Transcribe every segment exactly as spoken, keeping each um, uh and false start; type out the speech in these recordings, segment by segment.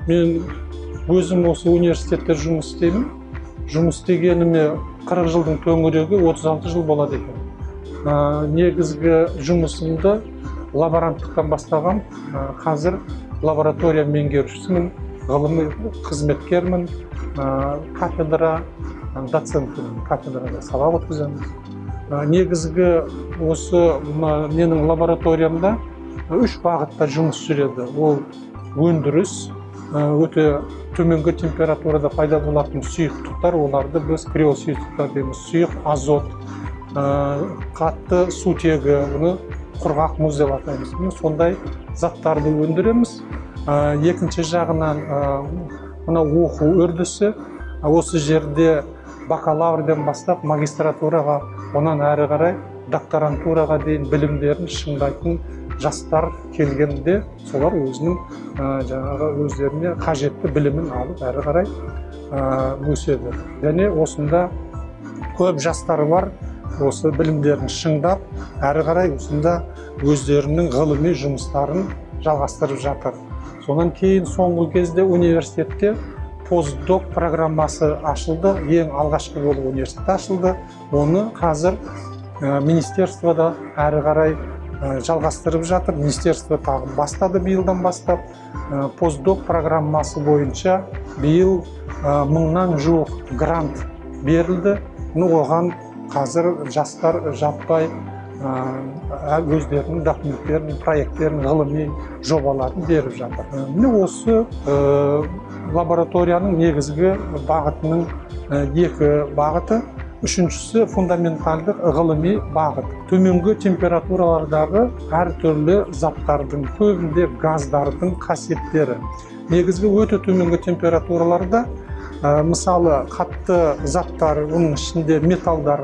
мен өзім осы университетте жұмыс істеймін. Жұмыс істегеніме қырық жылдың төңірегі отыз алты жыл болады екен. Негізгі жұмысымды лаборанттықтан бастағам. Қазір лаборатория меңгерушісімін, ғылыми қызметкермін, кафедра доцентімін, кафедрада сабақ өткіземін. Негізгі осы менің лабораториямда үш бағытта жұмыс жүреді. Ол өндіріс, өте төменгі температурада пайда болатын сұйықтықтар, оларды біз криосұйықтықтар дейміз. Сұйық, азот, қатты сутегі, оны құрғақ мұз деп атаймыз. Сондай заттарды өндіреміз. Екінші жағынан мына оқу үрдісі, осы жерде бакалаврден бастап магистратураға, онан әрі қарай докторантураға дейін білімдерін шыңдайтын жастар келгенде солар өзінің жаңағы өздеріне қажетті білімін алып әрі қарай өседі. Және осында көп жастар бар, осы білімдерін шыңдап, әрі қарай осында өздерінің ғылыми жұмыстарын жалғастырып жатыр. Сонан кейін соңғы кезде университетте постдок программасы ашылды, ең алғашқы болып университет ашылды. Оны қазір министерствода әрі қарай жалғастырып жатыр. Министерство тағы бастады биылдан бастап. Постдок программасы бойынша биыл мыңнан жуық грант берілді. Оған қазір жастар жаппай өздерінің документтерін, проекттерін, ғылыми жобаларын беріп жатыр. Міне осы лабораторияның негізгі бағытының екі бағыты. Үшіншісі фундаменталдық ғылыми бағыт. Төменгі температуралардағы әртүрлі заттардың, көбінде газдардың қасиеттері. Негізгі өте төменгі температураларда, мысалы қатты заттар, оның ішінде металдар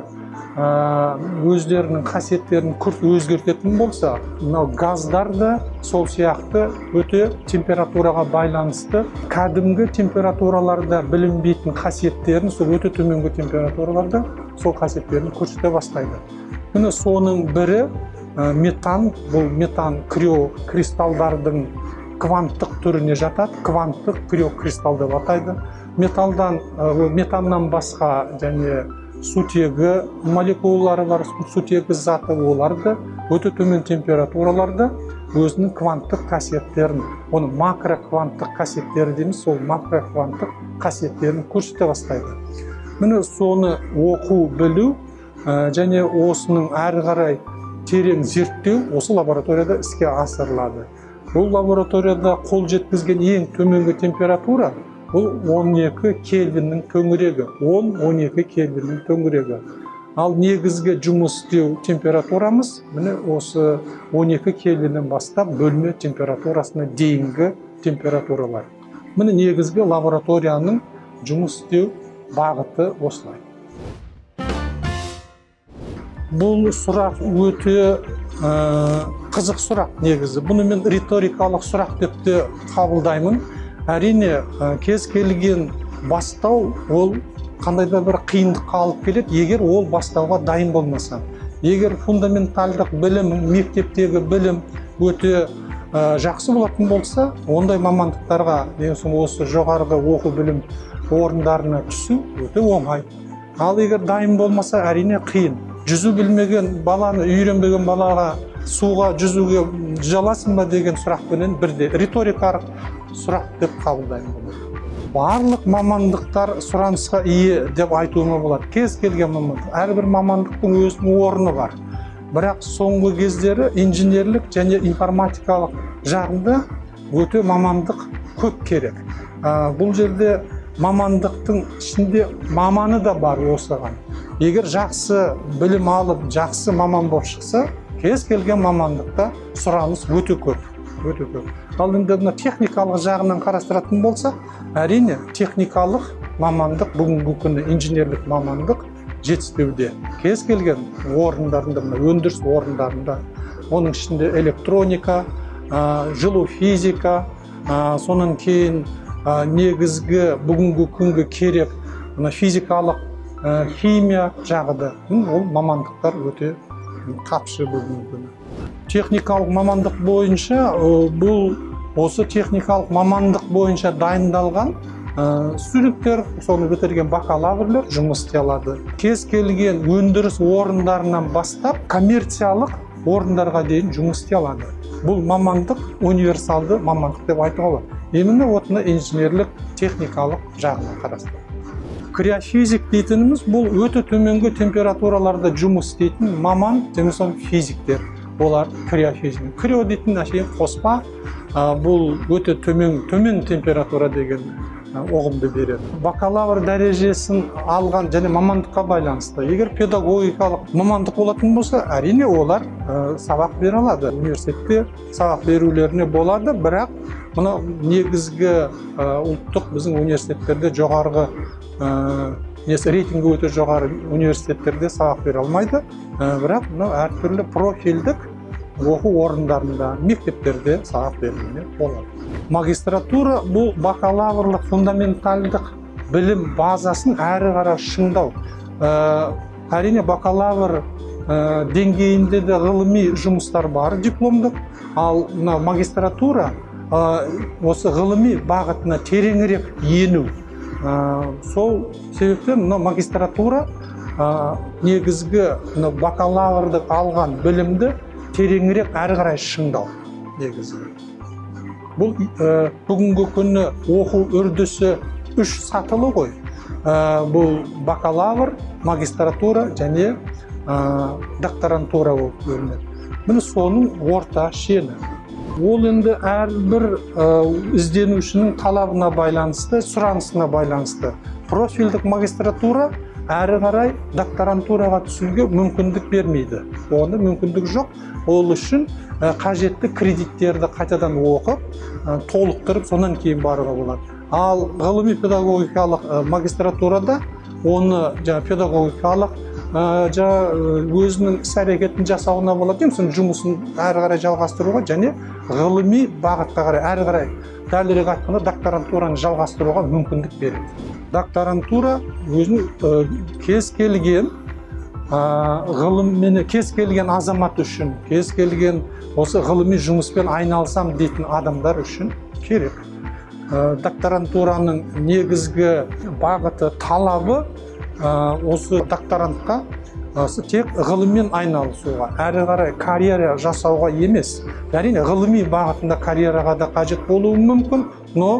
өздерінің қасиеттерін күрт өзгертетін болса, мынау газдар да сол сияқты өте температураға байланысты кәдімгі температураларда білінбейтін қасиеттерін сол өте төменгі температураларда сол қасиеттерін көрсете бастайды. Міне соның бірі метан, бұл метан криокристалдардың кванттық түріне жатады, кванттық криокристал деп атайды. Металдан, метаннан басқа және сутегі молекулалары бар, сутегі заты, оларды өте төмен температураларда өзінің кванттық қасиеттерін, оны макрокванттық қасиеттері дейміз, сол макрокванттық қасиеттерін көрсете бастайды. Міне соны оқу, білу және осының әрі қарай терең зерттеу осы лабораторияда іске асырылады. Бұл лабораторияда қол жеткізген ең төменгі температура бұл он екі кельвиннің төңірегі, он он екі кельвиннің төңірегі. Ал негізгі жұмыс істеу температурамыз міне осы он екі кельвиннен бастап бөлме температурасына дейінгі температуралар. Міне негізгі лабораторияның жұмыс істеу бағыты осылай. Бұл сұрақ өте қызық сұрақ негізі. Бұны мен риторикалық сұрақ деп те қабылдаймын. Әрине, кез келген бастау ол қандай да бір қиындыққа алып келеді, егер ол бастауға дайын болмаса. Егер фундаменталдық білім, мектептегі білім өте жақсы болатын болса, ондай мамандықтарға, осы жоғарғы оқу білім орындарына түсу өте оңай. Ал егер дайын болмаса, әрине қиын. Жүзу білмеген баланы, үйренбеген балаға суға жүзуге жаласың ба деген сұрақпенен бірде риторикалық сұрақ деп қабылдаймын. Барлық мамандықтар сұранысқа ие деп айтуыма болады. Кез келген мамандық, әрбір мамандықтың өзінің орны бар. Бірақ соңғы кездері инженерлік және информатикалық жағында өте мамандық көп керек. Бұл жерде мамандықтың ішінде маманы да бар осыған. Егер жақсы білім алып, жақсы маман болып шықса, кез келген мамандықта сұраныс өте көп. Өте көп. Ал енді техникалық жағынан қарастыратын болса, әрине техникалық мамандық бүгінгі күні инженерлік мамандық жетіспеуде. Кез келген орындарында, өндіріс орындарында, оның ішінде электроника, жылу физика, сонан кейін негізгі бүгінгі күнгі керек физикалық химия жағыда. Ол мамандықтар өте тапшы бүгінгі күні. Техникалық мамандық бойынша бұл осы техникалық мамандық бойынша дайындалған студенттер, соны бітірген бакалаврлер жұмыс істей алады. Кез келген өндіріс орындарынан бастап коммерциялық орындарға дейін жұмыс істей алады. Бұл мамандық универсалды мамандық деп айтуға болады. Именно отына инженерлік техникалық жағына қарастырылады. Криофизик дейтініміз бұл өте төменгі температураларда жұмыс істейтін маман, демесем физиктер. Олар криофизик. Крио дейтін әшейін қоспа, бұл өте төмен төмен температура деген ұғымды береді. Бакалавр дәрежесін алған және мамандыққа байланысты. Егер педагогикалық мамандық болатын болса, әрине олар сабақ бере алады. Университетте сабақ берулеріне болады, бірақ мұны негізгі ұлттық біздің университеттерде жоғарғы рейтингі өте жоғары университеттерде сабақ бере алмайды. Бірақ әртүрлі профильдік оқу орындарында, мектептерде сабақ беруіне болады. Магистратура бұл бакалаврлық фундаментальдық білім базасын әрі қарай шыңдау. Әрине бакалавр деңгейінде де ғылыми жұмыстар бар, дипломдық, ал магистратура осы ғылыми бағытына тереңірек ену. Сол себептен магистратура негізгі бакалаврдық алған білімді тереңірек әрі қарай шыңдау негізгі. Бұл бүгінгі күні оқу үрдісі үш сатылы ғой. Бұл бакалавр, магистратура және докторантура болып бөлінеді. Міне соның орта шені. Ол енді әрбір ізденушінің талабына байланысты, сұранысына байланысты. Профильдік магистратура әрі қарай докторантураға түсуге мүмкіндік бермейді. Оны мүмкіндік жоқ. Ол үшін қажетті кредиттерді қайтадан оқып, толықтырып, сонан кейін баруға болады. Ал ғылыми педагогикалық магистратурада оны педагогикалық өзінің іс-әрекетін жасауына болады, демесін жұмысын әрі қарай жалғастыруға және ғылыми бағытқа қарай әрі қарай дәлірек айтқанда докторантураны жалғастыруға мүмкіндік береді. Докторантура өзінің кез келген ғылыммен кез келген азамат үшін, кез келген осы ғылыми жұмыспен айналысам дейтін адамдар үшін керек. Докторантураның негізгі бағыты, талабы осы докторантқа тек ғылыммен айналысуға, әрі қарай карьера жасауға емес. Әрине ғылыми бағытында карьераға да қажет болуы мүмкін, но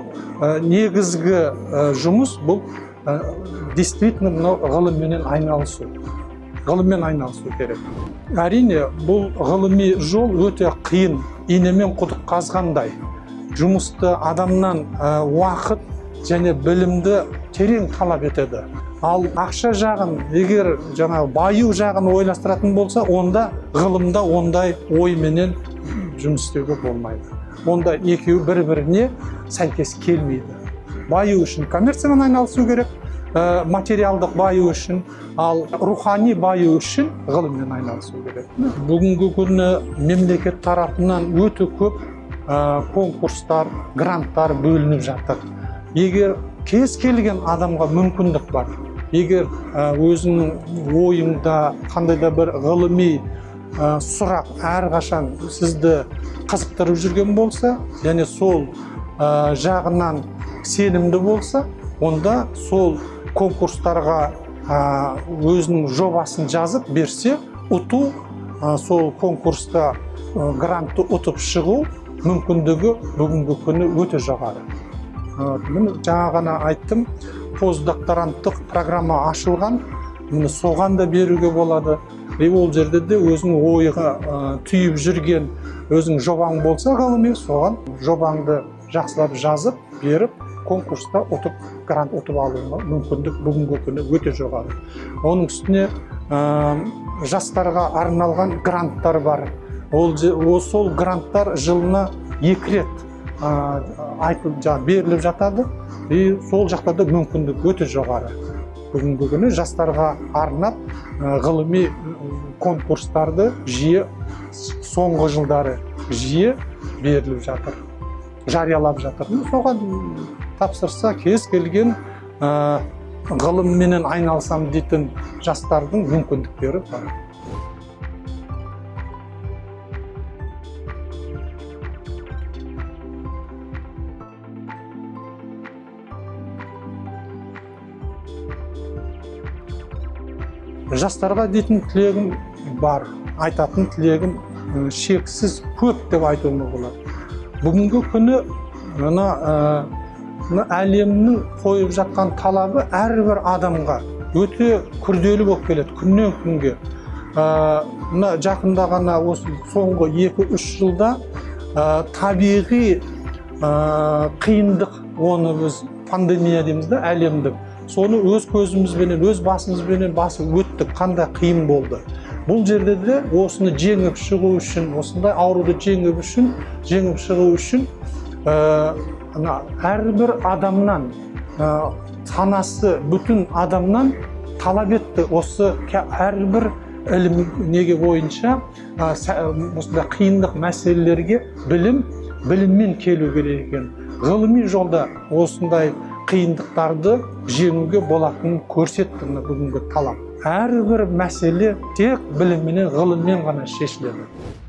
негізгі жұмыс бұл действительно ғылыммен айналысу. Ғылыммен айналысу керек. Әрине, бұл ғылыми жол өте қиын, инемен құдық қазғандай. Жұмысты адамнан уақыт және білімді терең талап етеді. Ал ақша жағын, егер жаңағы баю жағын ойластыратын болса, онда ғылымда ондай ойменен жұмыс істеуге болмайды. Онда екеуі бір-біріне сәйкес келмейді. Баю үшін коммерциямен айналысу керек, материалдық баю үшін, ал рухани баю үшін ғылыммен айналысу керек. Бүгінгі күні мемлекет тарапынан өте көп конкурстар, гранттар бөлініп жатыр. Егер кез келген адамға мүмкіндік бар, егер өзінің ойында қандай да бір ғылыми сұрақ әрқашан сізді қызықтырып жүрген болса, және сол жағынан сенімді болса, онда сол конкурстарға өзінің жобасын жазып берсе, ұту, сол конкурста грантты ұтып шығу мүмкіндігі бүгінгі күні өте жоғары. Жаңа ғана айттым, постдокторанттық программа ашылған, соған да беруге болады. Ол жерде де өзінің ойға түйіп жүрген өзің жобаң болса ғылыми, соған жобаңды жақсылап жазып, беріп, конкурста ұтып, грант ұтып алуға мүмкіндік бүгінгі күні өте жоғары. Оның үстіне жастарға арналған гранттар бар. Сол гранттар жылына екі рет беріліп жатады, сол жақтарда мүмкіндік өте жоғары. Бүгінгі күні жастарға арнап ғылыми конкурстарды жиі, соңғы жылдары жиі беріліп жатыр, жариялап жатыр. Соған тапсырса кез келген ғылымменен айналысам дейтін жастардың мүмкіндіктері бар. жастарға дейтін тілегім бар, айтатын тілегім шексіз көп деп айтуыма болады. Бүгінгі күні мына әлемнің қойып жатқан талабы әрбір адамға өте күрделі болып келеді күннен күнге. Мына жақында ғана осы соңғы екі-үш жылда табиғи қиындық, оны біз пандемия дейміз да, әлемдік. Соны өз көзімізбенен, өз басымызбенен басып өттік, қандай қиын болды. Бұл жерде де осыны жеңіп шығу үшін, осындай ауруды жеңіп үшін, жеңіп шығу үшін әрбір адамнан, санасы бүтін адамнан талап етті. Осы әрбір ілім неге бойынша осындай қиындық мәселелерге білім, біліммен келу керек екен. Ғылыми жолда осындай қиындықтарды жеңуге болатынын көрсетті бүгінгі талап. Әрбір мәселе тек біліммен, ғылыммен ғана шешіледі.